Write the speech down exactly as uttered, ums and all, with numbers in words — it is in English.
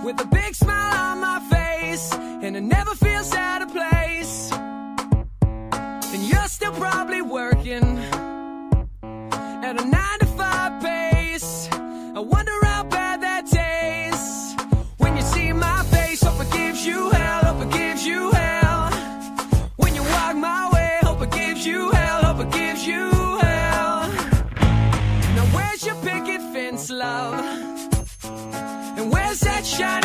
with a big smile on my face, and it never feels out of place. And you're still probably working at a nine to five pace. I wonder how bad that tastes when you see my face. Hope it gives you hell, hope it gives you hell. When you walk my way, hope it gives you hell, hope it gives you hell. Now where's your picket fence, love? And where's that shiny